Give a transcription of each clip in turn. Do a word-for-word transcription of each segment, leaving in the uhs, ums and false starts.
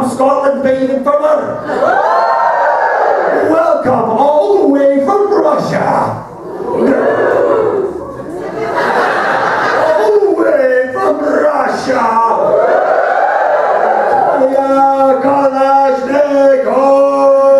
from Scotland bathing for her. Welcome all the way from Russia. All the way from Russia. Kolya Kalashnikov.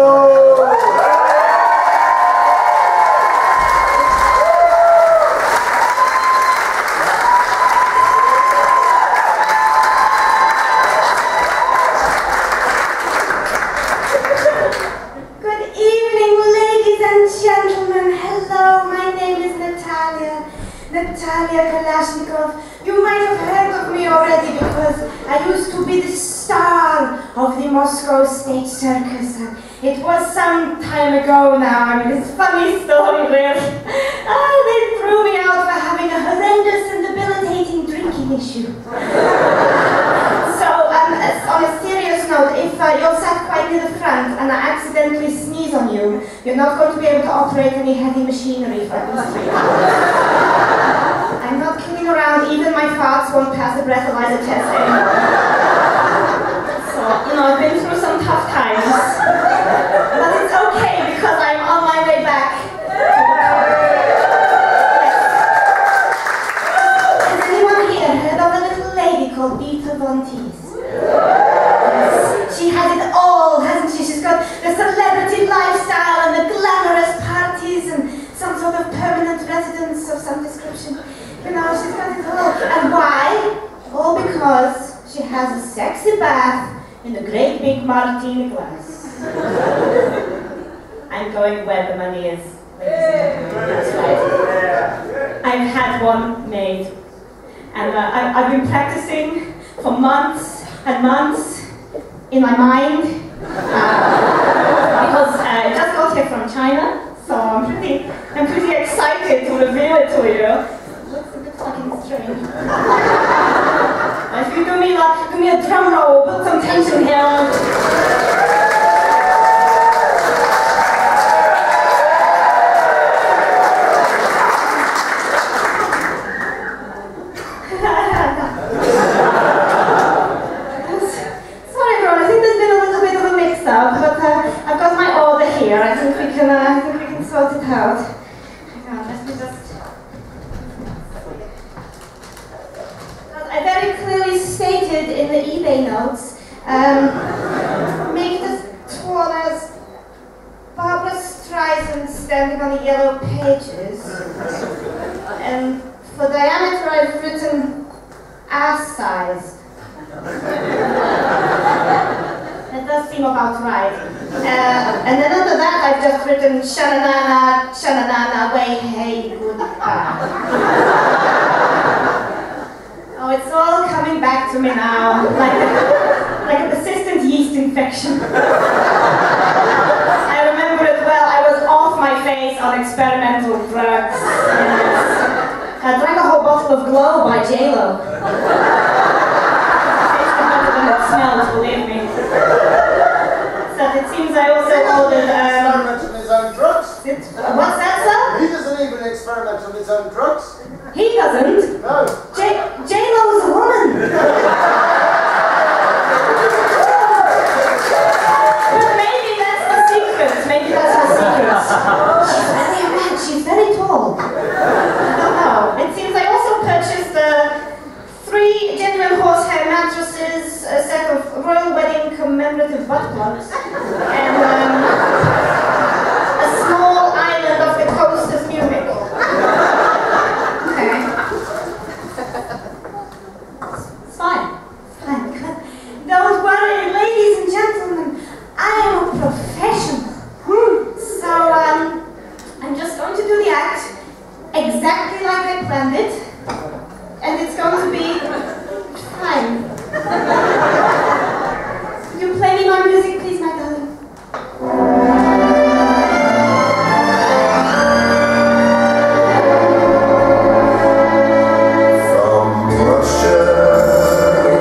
Natalia Kalashnikov. You might have heard of me already because I used to be the star of the Moscow State Circus. It was some time ago now. I mean, it's a funny story, really. Ah, they threw me out for having a horrendous and debilitating drinking issue. So, um, on a serious note, if uh, you're sat quite near the front and I accidentally sneeze on you, you're not going to be able to operate any heavy machinery for at least three hours. I'm not kidding around, even my farts won't pass the breathalyzer test anymore. So, you know, I've been through some tough times. But it's okay because I'm on my way back to the Has anyone here heard of a little lady called Dita Von Teese? Yes. She has it all, hasn't she? She's got the celebrity lifestyle and the glamorous parties and some sort of permanent residence of some description. You know, she's got it all. And why? All because she has a sexy bath in a great big martini glass. I'm going where the money is, ladies and gentlemen. That's right. I've had one made. And uh, I, I've been practicing for months and months in my mind. Uh, because uh, I just got here from China, so I'm pretty, I'm pretty excited to reveal it to you. Looks a bit fucking strange. If you do me like, do me a drum roll, put some tension here. Sorry everyone, I think there's been a little bit of a mix-up, but uh, I've got my order here. I think we can, uh, I think we can sort it out. Hang on, let me just. I very clearly stated in the eBay notes, um, make this tall as Barbara Streisand standing on the yellow pages. And for diameter I've written ass size. That does seem about right. Uh, and then under that I've just written sha-na-na-na, sha-na-na-na, way, hey, goodbye. Oh, it's all coming back to me now, like a, like a persistent yeast infection. I remember it well, I was off my face on experimental drugs. Yes. I drank a whole bottle of Glow by J Lo. It tasted better than it smells, believe me. So it seems I also ordered... Um, experiment on his own drugs. It, uh, what's that, sir? He doesn't even experiment on his own drugs. He doesn't? No. J J-Lo's a woman. But maybe that's the secret. Maybe that's the secret. She's very red. She's very tall. I don't know. It seems I also purchased uh, three genuine horsehair mattresses, a set of royal wedding commemorative butt plugs, and um, a small island off the coast of Munich. Fine. Fine. Don't worry, ladies and gentlemen. I am a professional. So, um, I'm just going to do the act exactly like I planned it. And it's going to be fine. You play me my music, please, my darling. From Russia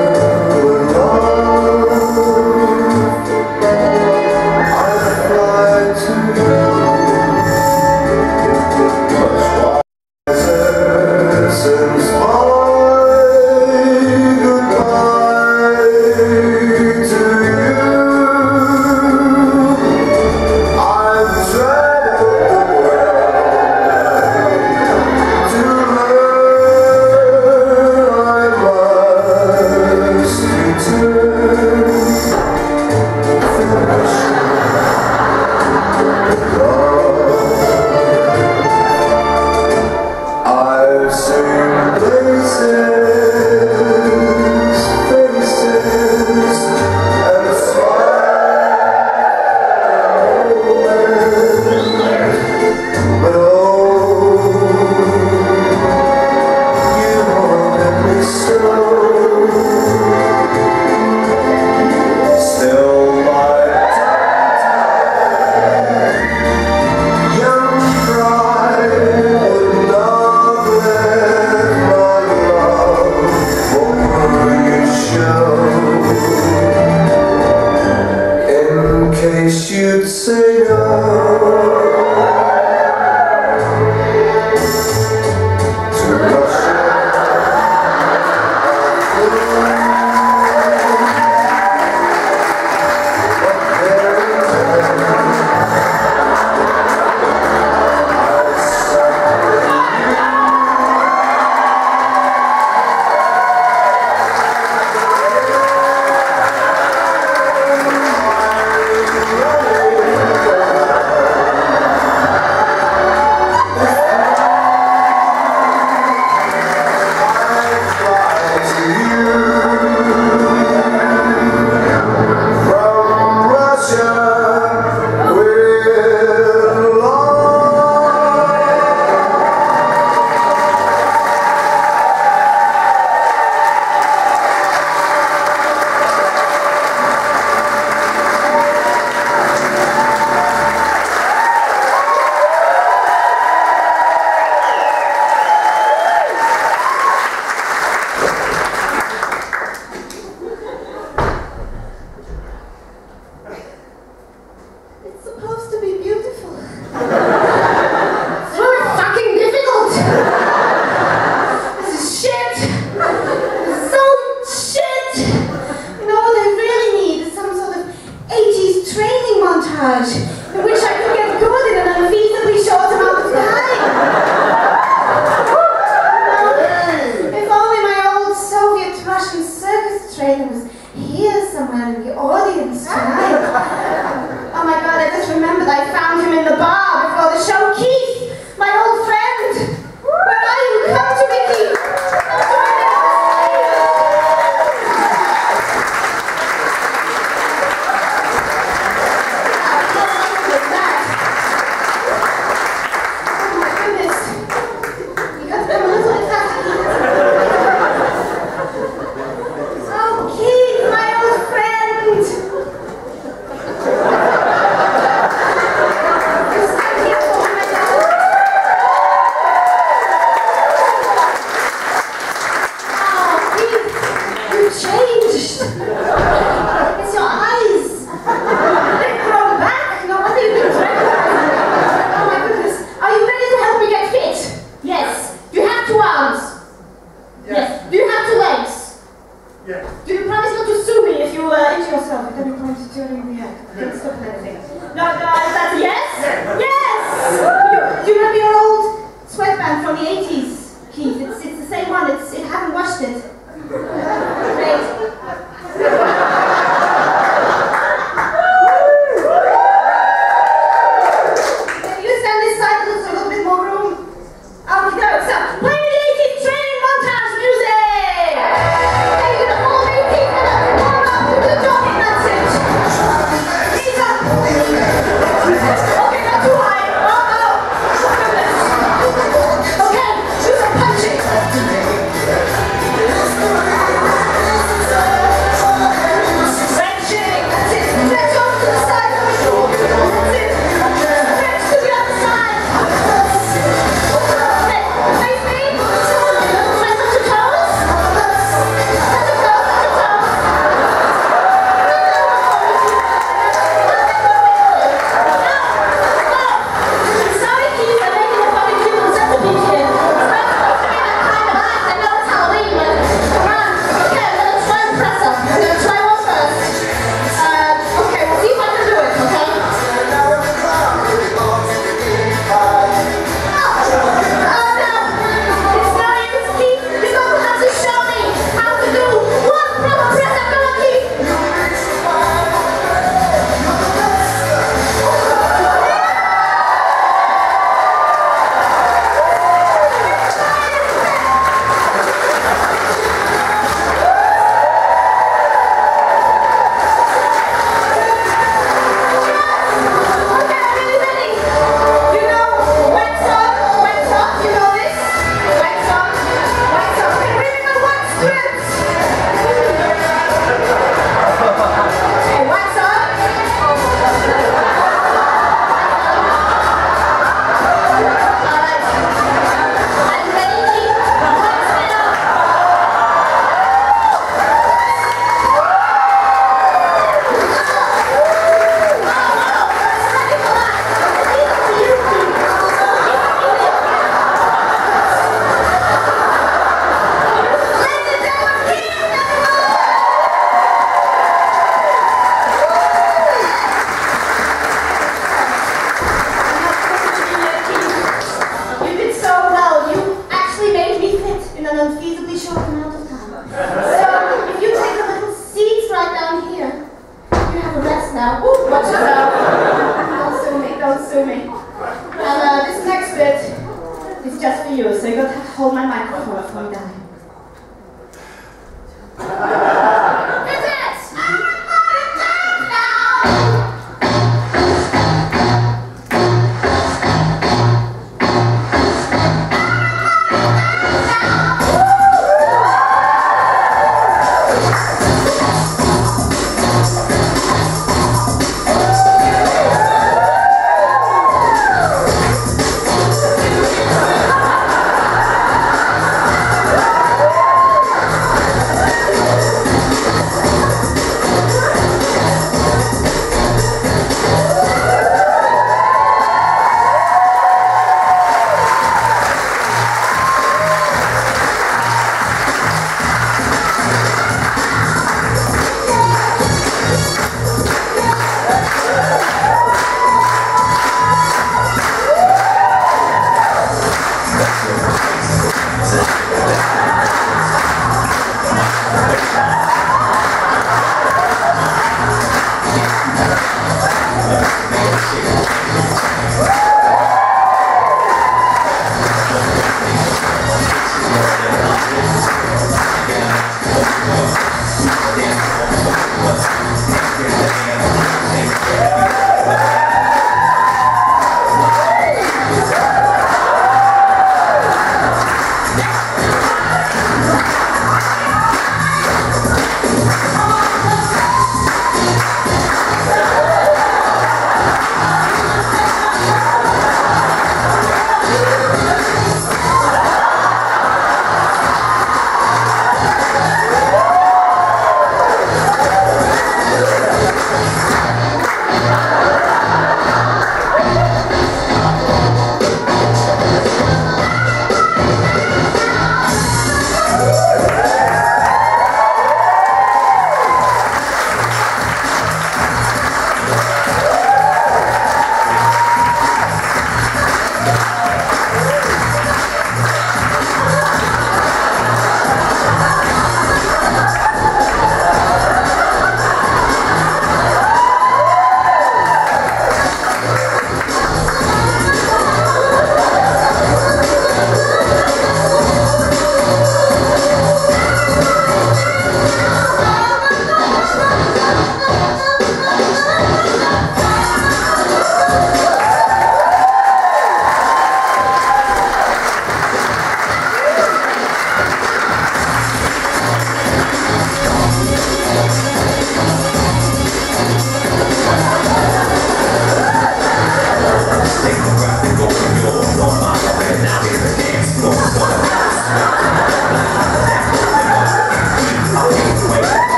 Okay, do some punching.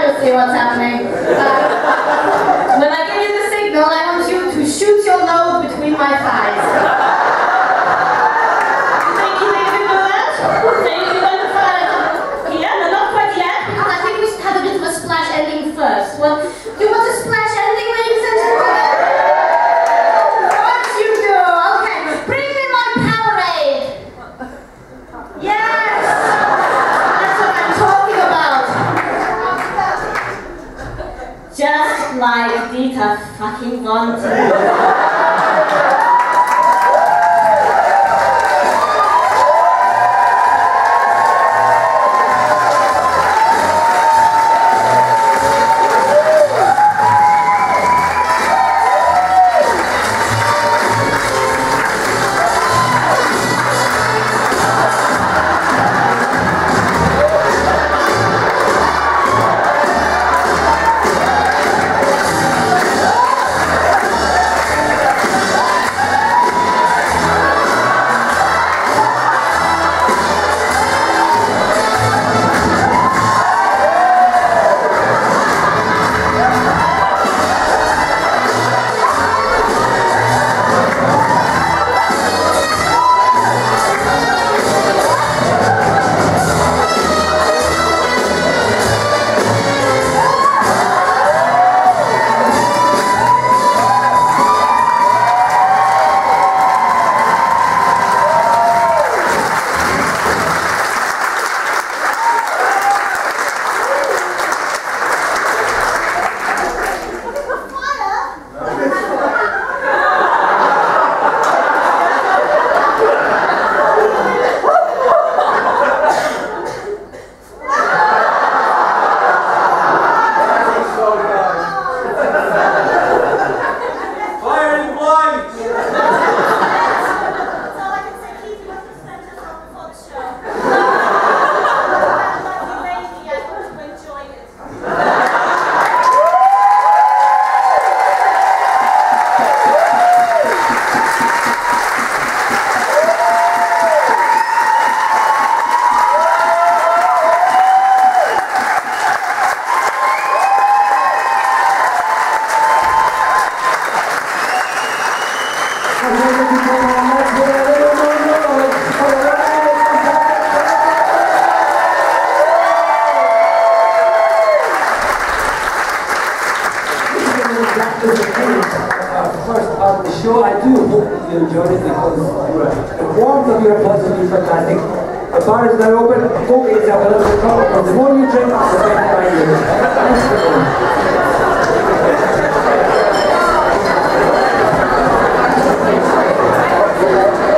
you'll see what's happening. Uh, when I give you the signal, I want you to shoot your load between my thighs. You think you think you can do that? Think you're going to try it? Yeah, no, not quite yet, because I think we should have a bit of a splash ending first. Well, do you want a splash ending, ladies and gentlemen? What you do? Okay, bring me my Powerade. Yes! That's what I'm talking about. Just like Dita fucking wanted. First part of the show, I do hope you enjoyed it because the warmth of your applause will be fantastic. The bar is now open, go get yourself a little bit of coffee, because the more you drink, the better I do. Thanks for coming.